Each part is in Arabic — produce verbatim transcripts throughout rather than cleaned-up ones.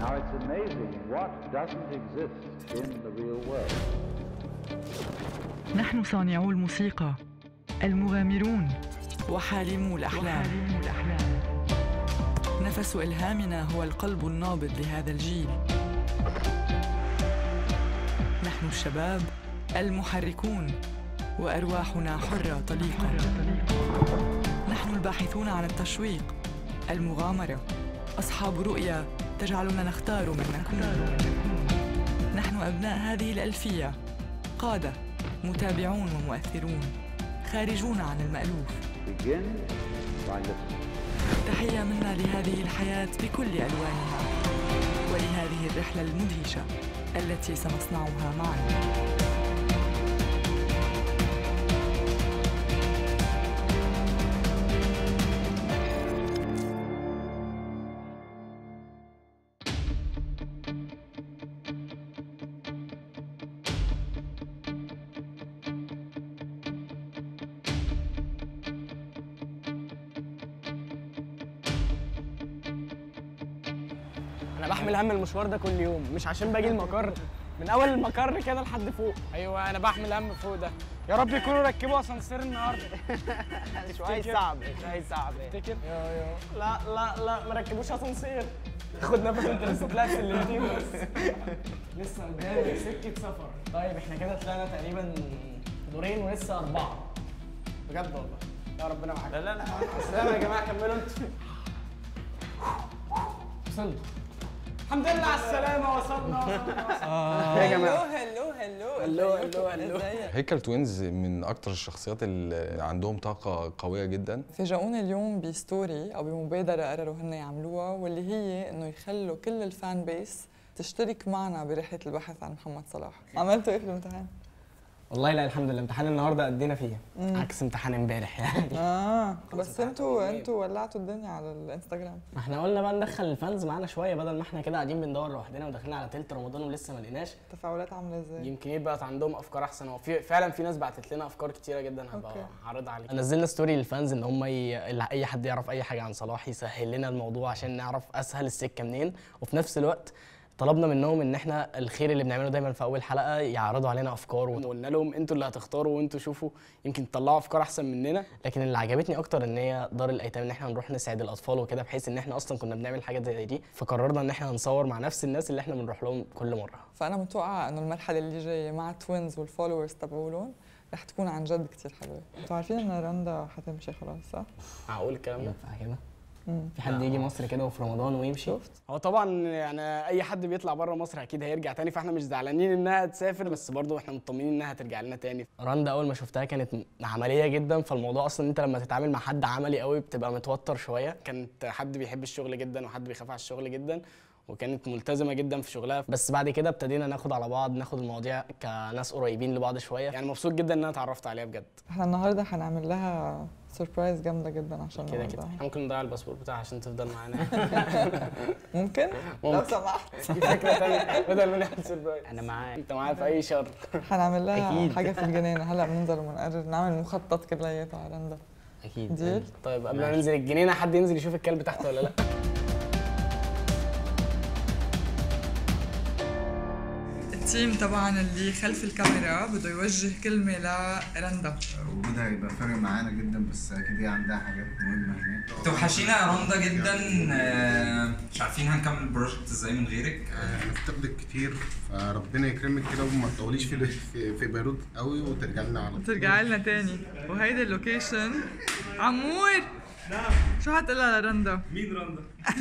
Now it's amazing what doesn't exist in the real world. نحن صانعو الموسيقى، المغامرون وحالمو الأحلام. نفس إلهامنا هو القلب النابض لهذا الجيل. نحن الشباب المحركون وأرواحنا حرة طليقة. نحن الباحثون عن التشويق، المغامرة، أصحاب رؤية تجعلنا نختار من نكون. نحن أبناء هذه الألفية، قادة، متابعون ومؤثرون، خارجون عن المألوف. تحية منا لهذه الحياة بكل ألوانها ولهذه الرحلة المدهشة التي سنصنعها معا. انا بحمل هم المشوار ده كل يوم، مش عشان باجي المقر، من اول المقر كده لحد فوق. ايوه انا بحمل هم فوق ده. يا رب يكونوا ركبوا اسانسير النهارده. شويه صعب شويه صعب تفتكر؟ لا لا لا ما ركبوش اسانسير. خد نفس انت لسه طلعت سلمتين بس. لسه قدامي سكه سفر. طيب احنا كده طلعنا تقريبا دورين ولسه اربعه. بجد والله. يا ربنا معاك. لا لا لا السلام يا جماعه، كملوا انتوا. وصلنا. الحمد لله على السلامة، وصلنا وصلنا يا جماعة. هلو هلو هلو هلو هلو. هيكل توينز من أكتر الشخصيات اللي عندهم طاقة قوية جدا. فاجئونا اليوم بستوري أو بمبادرة قرروا هن يعملوها، واللي هي إنه يخلوا كل الفان بيس تشترك معنا برحلة البحث عن محمد صلاح. عملتوا إيه في الامتحان؟ والله لا الحمد لله، امتحان النهارده قدينا فيه مم. عكس امتحان امبارح يعني. اه بس انتوا انتوا ولعتوا الدنيا على الانستجرام. ما احنا قلنا بقى ندخل الفانز معانا شويه، بدل ما احنا كده قاعدين بندور لوحدنا وداخلين على تلت رمضان ولسه ما لقيناش. التفاعلات عامله ازاي؟ يمكن يبقى عندهم افكار احسن، وفي فعلا في ناس بعتت لنا افكار كتيره جدا هبقى هعرضها عليكم. نزلنا ستوري للفانز ان هم ي... اي حد يعرف اي حاجه عن صلاح يسهل لنا الموضوع عشان نعرف اسهل السكه منين، وفي نفس الوقت طلبنا منهم ان احنا الخير اللي بنعمله دايما في اول حلقه يعرضوا علينا افكار، وقلنا لهم انتوا اللي هتختاروا وانتوا شوفوا يمكن تطلعوا افكار احسن مننا. لكن اللي عجبتني اكتر ان هي دار الايتام، ان احنا نروح نساعد الاطفال وكده، بحيث ان احنا اصلا كنا بنعمل حاجات زي دي، فقررنا ان احنا نصور مع نفس الناس اللي احنا بنروح لهم كل مره. فانا متوقعه انه المرحله اللي جايه مع توينز والفولورز تبعولهم رح تكون عن جد كثير حلوه. انتوا عارفين ان رندا حتمشي خلاص صح؟ معقول الكلام ده؟ كده في حد يجي مصر كده وفي رمضان ويمشي؟ شفت؟ هو طبعا يعني اي حد بيطلع بره مصر اكيد هيرجع تاني، فاحنا مش زعلانين انها تسافر، بس برضه احنا مطمنين انها ترجع لنا تاني. رندا اول ما شفتها كانت عمليه جدا، فالموضوع اصلا انت لما تتعامل مع حد عملي قوي بتبقى متوتر شويه. كانت حد بيحب الشغل جدا وحد بيخاف على الشغل جدا، وكانت ملتزمه جدا في شغلها. بس بعد كده ابتدينا ناخد على بعض، ناخد المواضيع كناس قريبين لبعض شويه. يعني مبسوط جدا ان انا اتعرفت عليها بجد. احنا النهارده هنعمل لها سربرايز جامده جدا عشان كده كده ممكن نضيع الباسبور بتاعها عشان تفضل معانا. ممكن؟ لو سمحت. في فكره ثانيه بدل ما نعمل سربرايز. انا معاك، انت معايا في اي شر. هنعمل لها حاجه في الجنينه، هلا بننزل وبنقرر نعمل مخطط كلياته على رندا. اكيد ديل. طيب قبل ما ننزل الجنينه حد ينزل يشوف الكلب تحت ولا لا؟ التيم طبعا اللي خلف الكاميرا بده يوجه كلمه لرندا. وجودها هيبقى فارق معانا جدا، بس اكيد هي عندها حاجات مهمه هناك. توحشينا يا رندا جدا، مش عارفين هنكمل البروجكت ازاي من غيرك. هنفتقدك كتير، فربنا يكرمك كده وما تطوليش في في بيروت قوي وترجعي لنا على طول. ترجعي لنا تاني. وهيدا اللوكيشن. عمور نعم شو هتقولها لرندا؟ مين رندا؟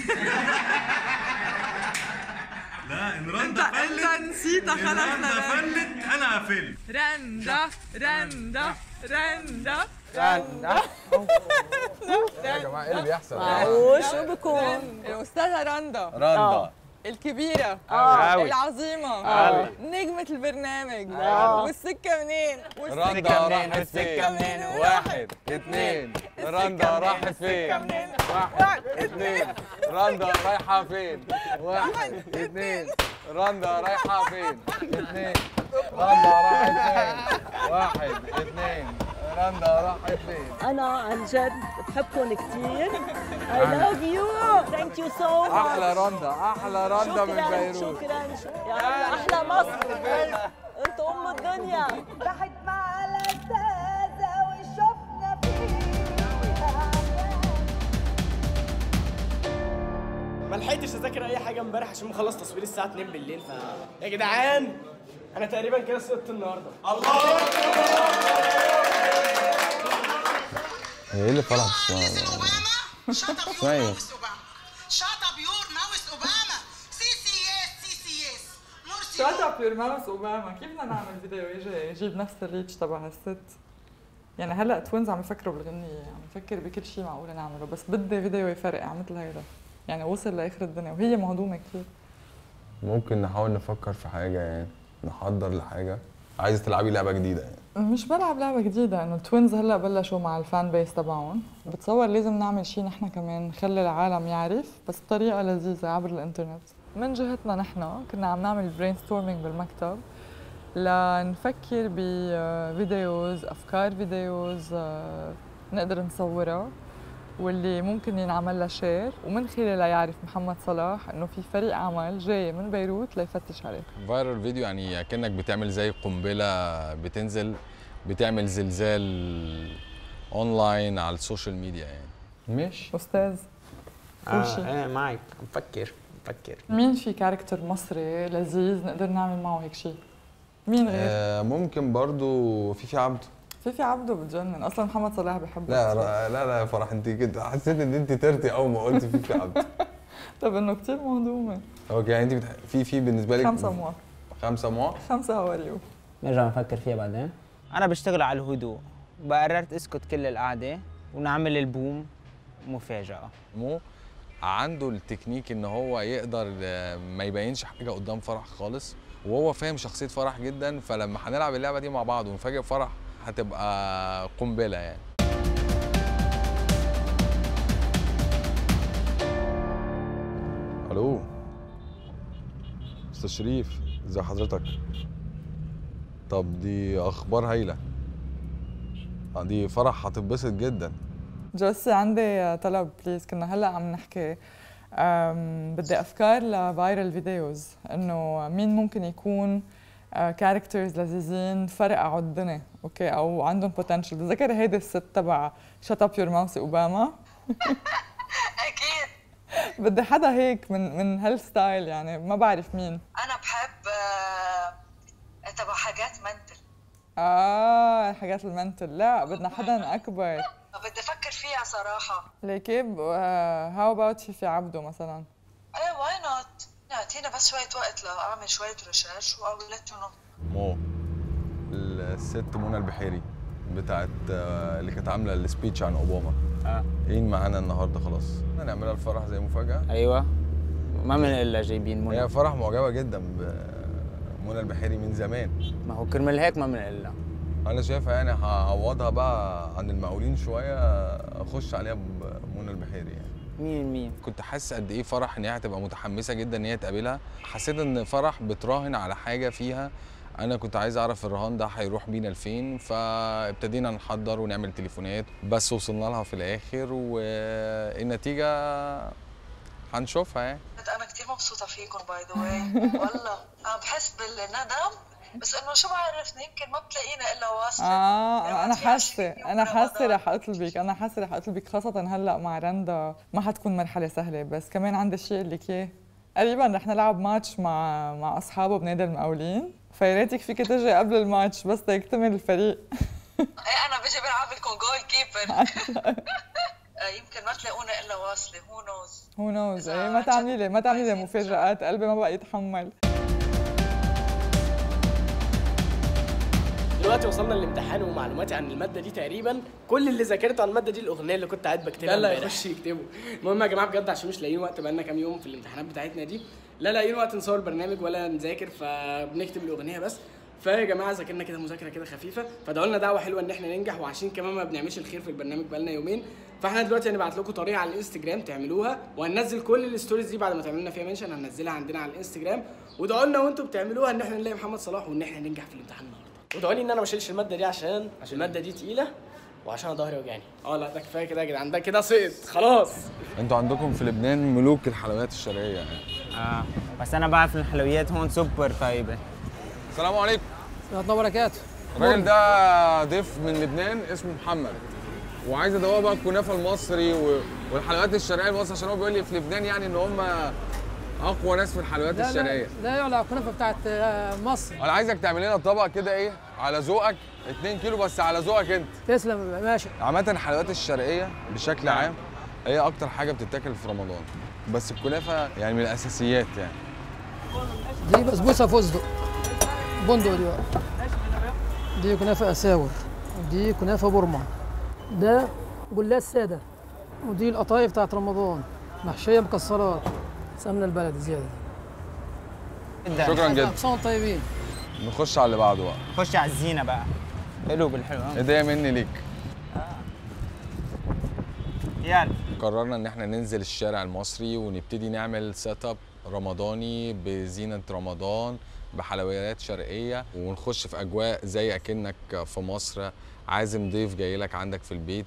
لا ان رندا انت فلت انت نسيتها خلص. رندا فلت انا قفلت. رندا رندا رندا رندا. يا جماعه ايه اللي بيحصل؟ شو بكون؟ الاستاذه رندا رندا الكبيرة آه. العظيمة آه. نجمة البرنامج آه. والسكة منين؟ رندا راحت فين؟ واحد اثنين رندا راحت فين؟ واحد اثنين رندا رايحة فين؟ واحد اثنين رندا رايحة فين؟ اثنين رندا راحت فين؟ واحد اثنين رندا راحت فين؟ انا عن جد بحبكم كثير. I love you. Thank you so much. احلى رندا احلى رندا من بيروت. شكرا شكرا يا احلى مصر. انتوا ام الدنيا. راحت مع لذاذة وشفنا فيها. ما لحقتش اذاكر اي حاجه امبارح عشان مخلص تصوير الساعه اتنين بالليل. ف يا جدعان انا تقريبا كده سقطت النهارده. الله هي ايه اللي فرحت اسمها؟ اسمها ايه؟ Shut up your mouse Obama. سي سي اس سي سي اس. مرسي. شات اب يور ماوس اوباما. كيف بدنا نعمل فيديو يجي يجيب نفس الريتش تبع هالست؟ يعني هلا توينز عم يفكروا بالغنية، عم يفكر بكل شيء معقول نعمله، بس بدي فيديو يفرقع مثل هيدا، يعني وصل لاخر الدنيا وهي مهضومة كثير. ممكن نحاول نفكر في حاجة يعني، نحضر لحاجة. عايزة تلعبي لعبة جديدة يعني؟ مش بلعب لعبة جديدة، انه التوينز هلا بلشوا مع الفان بيس تبعهم، بتصور لازم نعمل شيء نحن كمان نخلي العالم يعرف بس بطريقة لذيذة عبر الانترنت. من جهتنا نحن كنا عم نعمل برين ستورمينج بالمكتب لنفكر بفيديوز، افكار فيديوز نقدر نصورها واللي ممكن ينعمل لها شير، ومن خلالها يعرف محمد صلاح انه في فريق عمل جاي من بيروت ليفتش عليه. فايرال فيديو يعني كأنك بتعمل زي قنبلة بتنزل بتعمل زلزال اونلاين على السوشيال ميديا يعني. ماشي استاذ كل شيء. اه انا معك، مفكر مفكر. مين في كاركتر مصري لذيذ نقدر نعمل معه هيك شيء؟ مين غير؟ آه ممكن برضو فيفي عبده. فيفي عبده بتجنن، اصلا محمد صلاح بحبه. لا لا لا يا فرح، انت كده حسيت ان انت ترتي اول ما قلت فيفي عبده. طب انه كثير مهضومه. اوكي يعني انت بتح... في في بالنسبه لك خمسة موا خمسة موا خمسة هاوريو. نرجع نفكر فيها بعدين. انا بشتغل على الهدوء، وقررت اسكت كل القعده ونعمل البوم مفاجاه. مو عنده التكنيك ان هو يقدر ما يبينش حاجه قدام فرح خالص، وهو فاهم شخصيه فرح جدا، فلما هنلعب اللعبه دي مع بعض ونفاجئ فرح هتبقى قنبله يعني. الو استاذ شريف، ازي حضرتك؟ طب دي اخبار هايله، دي فرح هتتبسط جدا. جوسي عندي طلب بليز، كنا هلا عم نحكي بدي افكار لفايرال فيديوز، انه مين ممكن يكون كاركترز لذيذين فرقعوا الدنيا، اوكي، او عندهم بوتنشل. بتذكر هيدي الست تبع شات اب يور ماوس اوباما؟ اكيد بدي حدا هيك من من هالستايل، يعني ما بعرف مين. انا بحب آه تبع حاجات منتل. اه حاجات المنتل، لا بدنا حدا اكبر. بدي افكر فيها صراحه. ليكي هاو اباوت فيفي عبده مثلا؟ ايه واي نوت، اعطينا بس شويه وقت لاعمل شويه ريسيرش واقول لك انه مو الست منى البحيري بتاعت اللي كانت عامله السبيتش عن اوباما. اه ايه معانا النهارده خلاص، هنعملها الفرح زي مفاجاه. ايوه ما من الا جايبين منى. هي فرح معجبه جدا بمنى البحيري من زمان. ما هو كرمال هيك ما من الا. انا شايفها يعني هعوضها بقى عن المقاولين شويه، اخش عليها بمنى البحيري يعني. مين مين؟ كنت حاسس قد ايه فرح ان هي هتبقى متحمسه جدا ان هي تقابلها. حسيت ان فرح بتراهن على حاجه فيها، انا كنت عايز اعرف الرهان ده هيروح بينا لفين، فابتدينا نحضر ونعمل تليفونات، بس وصلنا لها في الاخر والنتيجه هنشوفها يعني. انا كثير مبسوطه فيكم باي ذا واي، والله انا بحس بالندم، بس انه شو بعرفني يمكن ما بتلاقينا الا واصله. اه انا حاسه انا حاسه رح اطلبك انا حاسه رح اطلبك خاصه هلا مع رندا، ما حتكون مرحله سهله، بس كمان عندي شيء اللي اياه. قريبا رح نلعب ماتش مع مع اصحابه بنادي المقاولين، فياريتك فيك تجي قبل الماتش بس تيكتمل الفريق. ايه انا بجي بلعب لكم جول كيبر. يمكن ما تلاقونا الا واصله، هو نوز هو نوز. ايه ما تعملي لي ما تعملي لي مفاجآت، قلبي ما بقى يتحمل. دلوقتي وصلنا للامتحان ومعلوماتي عن الماده دي تقريبا كل اللي ذاكرته عن الماده دي الاغنيه اللي كنت قاعد بكتبها. لا يخش يكتبوا. المهم يا جماعه بجد عشان مش لاقيين وقت، بقالنا كام يوم في الامتحانات بتاعتنا دي لا لاقيين وقت نصور برنامج ولا نذاكر، فبنكتب الاغنيه بس. فيا جماعه ذاكرنا كده مذاكره كده خفيفه، فدعوا لنا دعوه حلوه ان احنا ننجح، وعشان كمان ما بنعملش الخير في البرنامج بقالنا يومين، فاحنا دلوقتي هنبعت لكم طريقه على الانستجرام تعملوها، وهننزل كل الستوريز دي بعد ما تعملوا لنا فيها منشن هننزلها عندنا على الانستجرام، وادعوا لنا وانتم بتعملوها ان احنا نلاقي محمد صلاح وان احنا ننجح في الامتحان النهارده. وادعوا لي ان انا ما اشيلش الماده دي عشان عشان الماده دي تقيله، وعشان ظهري وجعني. اه لا ده كفايه كده يا جدعان، ده كده سقط خلاص. انتوا عندكم في لبنان ملوك الحلويات الشرقيه يعني. اه بس انا بعرف الحلويات هون سوبر طيبه. السلام عليكم. ورحمة الله وبركاته. الراجل ده ضيف من لبنان اسمه محمد، وعايز ادوق بقى الكنافه المصري والحلويات الشرقيه المصري، عشان هو بيقول لي في لبنان يعني ان هم اقوى ناس في الحلويات لا الشرقيه. لا لا يعلى الكنافه بتاعت مصر. انا عايزك تعمل لنا طبق كده ايه على ذوقك، اتنين كيلو بس على ذوقك انت. تسلم ماشي. عامه الحلويات الشرقيه بشكل عام هي اكتر حاجه بتتاكل في رمضان، بس الكنافه يعني من الاساسيات يعني. دي بسبوسه فستق بندق دي بقى. دي كنافه اساور، ودي كنافه برمه، ده جلاش ساده، ودي القطايف بتاعت رمضان محشيه مكسرات سمنه البلدي زياده. شكرا جدا. كل طيبين. نخش على اللي بعده بقى. نخش على الزينه بقى. حلو بالحلو. هديه مني ليك. يلا. قررنا ان احنا ننزل الشارع المصري ونبتدي نعمل سيت اب رمضاني بزينه رمضان بحلويات شرقيه، ونخش في اجواء زي اكنك في مصر عازم ضيف جاي لك عندك في البيت.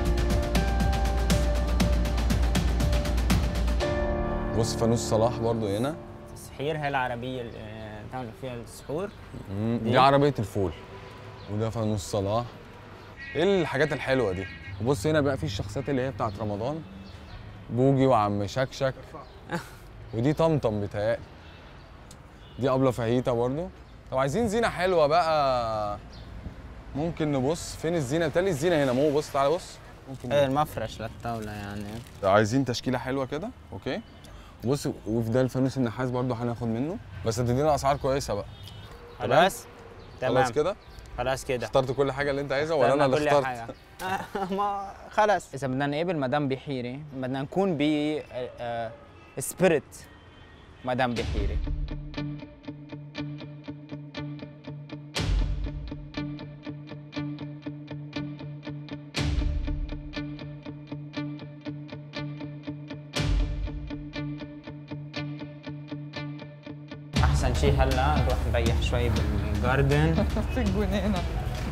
بص فانوس صلاح برضو هنا. تسحير هي العربيه اللي بتعمل فيها السحور. دي, دي عربيه الفول، وده فانوس صلاح. ايه الحاجات الحلوه دي؟ وبص هنا بقى في الشخصيات اللي هي بتاعت رمضان، بوجي وعم شكشك ودي طمطم بتهيألي. دي ابله فاهيتا برضو. لو عايزين زينه حلوه بقى ممكن نبص فين الزينه. بتالي الزينه هنا. مو بص تعالى بص. ممكن ايه المفرش للطاوله يعني. عايزين تشكيله حلوه كده اوكي. بص وفي ده الفانوس النحاس برضو هناخد منه، بس تدينا اسعار كويسه بقى. خلاص تمام. خلاص كده. خلاص كده. اخترت كل حاجه اللي انت عايزها ولا انا اللي اخترت؟ حاجة. ما خلاص. اذا بدنا نقابل مدام بحيري بدنا نكون ب سبيريت مدام بحيري. احسن شيء هلا نروح نريح شوي بالجاردن. في الجنينه.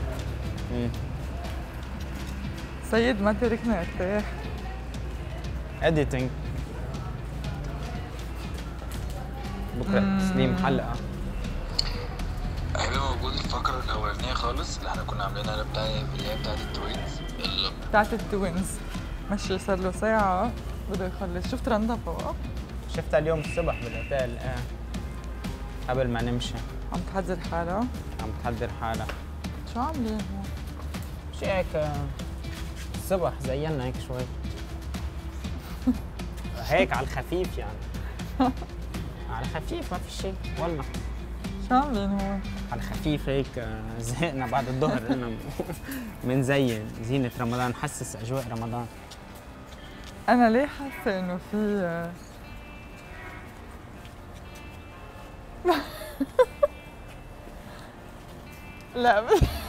سيد ما تركنا ارتاح. اديتنج بكره تسليم حلقه. هيبقى موجود الفقره الاولانيه خالص اللي احنا كنا عاملينها بتاع اللي هي بتاعت التوينز. بتاعت التوينز مشي صار له ساعه بده يخلص. شفت رندا فوق؟ شفتها اليوم الصبح بالاوتيل. ايه قبل ما نمشي. عم تحضر حالها؟ عم تحضر حالها. شو عاملين هون؟ شي هيك الصبح زينا هيك شوي. هيك على الخفيف يعني. على الخفيف ما في شيء والله. شو عاملين هون؟ على الخفيف هيك زهقنا بعد الظهر قلنا بنزين زينة رمضان نحسس أجواء رمضان. أنا ليه حاسة إنه في لا